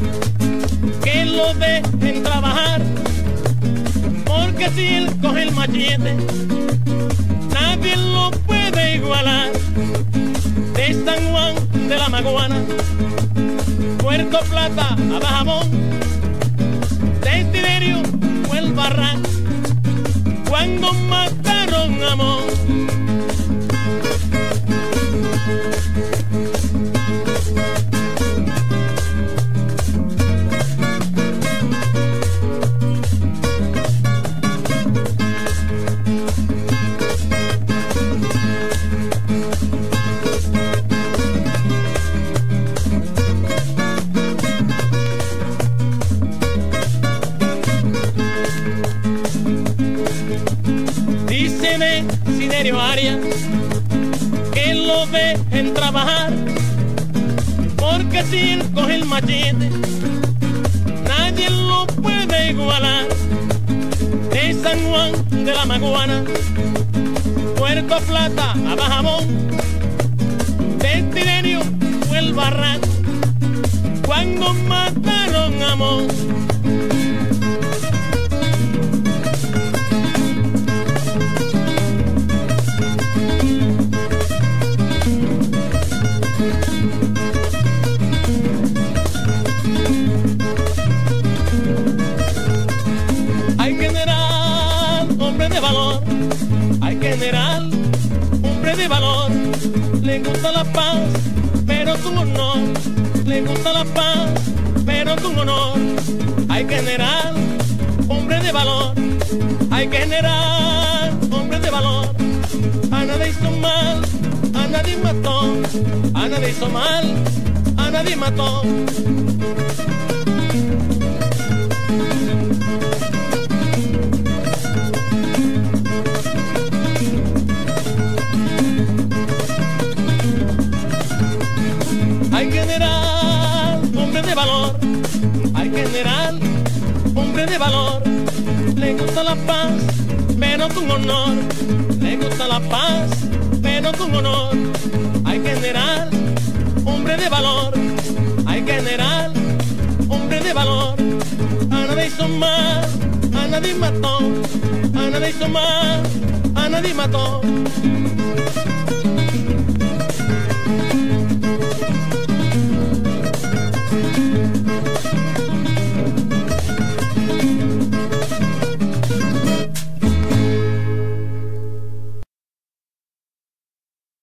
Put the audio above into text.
que lo dejen trabajar, porque si él coge el machete, nadie lo puede igualar. De San Juan de la Maguana, Puerto Plata a Bajamón, de Tiberio fue el barranco cuando mataron a Amón. Díceme Siderio Arias que lo dejen trabajar, porque si él coge el machete, nadie lo puede igualar. De San Juan de la Maguana, Puerto Plata a Bajamón, de Tiberio fue el barranco cuando mataron a Amón. Ay, general, hombre de valor, ay, general, hombre de valor, le gusta la paz, pero con honor, le gusta la paz, pero con honor. Ay, general, hombre de valor, ay, general, hombre de valor, a nadie hizo mal, a nadie mató, a nadie hizo mal, a nadie mató. Ay, general, hombre de valor, ay, general, hombre de valor, le gusta la paz, pero con honor, le gusta la paz, pero con honor. Ay, general, hombre de valor, ay, general, hombre de valor, a nadie hizo mal, a nadie mató, a nadie hizo mal, a nadie mató.